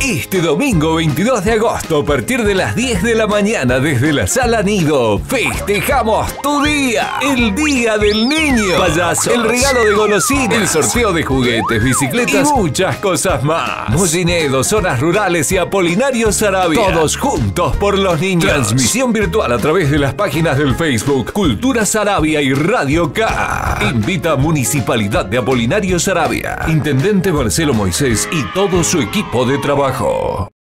Este domingo 22 de agosto a partir de las 10 de la mañana desde la Sala Nido festejamos tu día, el Día del Niño. Payaso, el regalo de golosinas, el sorteo de juguetes, bicicletas y muchas cosas más. Mollinedo, zonas rurales y Apolinario Sarabia. Todos juntos por los niños. Transmisión virtual a través de las páginas del Facebook Cultura Sarabia y Radio K. Invita a Municipalidad de Apolinario Sarabia, Intendente Marcelo Moisés y todo su equipo de trabajo.